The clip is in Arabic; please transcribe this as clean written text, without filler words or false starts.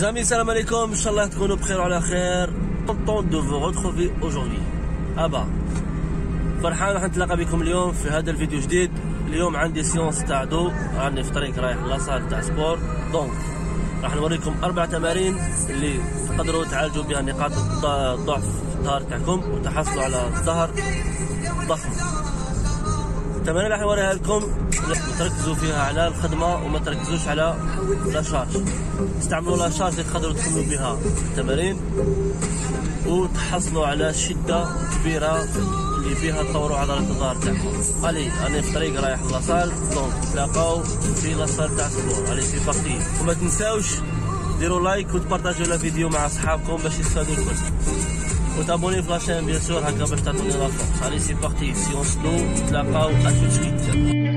Les amis, salam alaikum, Inch'Allah تكونوا بخير وعلى خير. content de vous retrouver aujourd'hui. فرحان راح نتلاقى بكم اليوم في هذا الفيديو جديد. اليوم عندي سيونس تاع دو، راني في طريق رايح لاصال تاع سبور، دونك راح نوريكم 4 تمارين اللي تقدروا تعالجوا بها نقاط الضعف في الظهر تاعكم وتحصلوا على ظهر ضخم. التمارين اللي راح نوريها لكم تركزوا فيها على الخدمه وما تركزوش على لا شارج. استعملوا لا شارج اللي تقدروا تكملوا بها التمارين وتحصلوا على شده كبيره اللي فيها تطوروا عضلات الظهر تاعكم. انا في طريق رايح لاصال، دونك نتلاقاو في لاصال تاع سبور. سي بارتي. وما تنساوش ديروا لايك وتبارطاجيو لا فيديو مع اصحابكم باش يستفادوا الكل، وتابوني في لاشين بيان سور هكا باش تعطوني لا فورس. سي بارتي، سيونس دو، نتلاقاو اتوت سويت.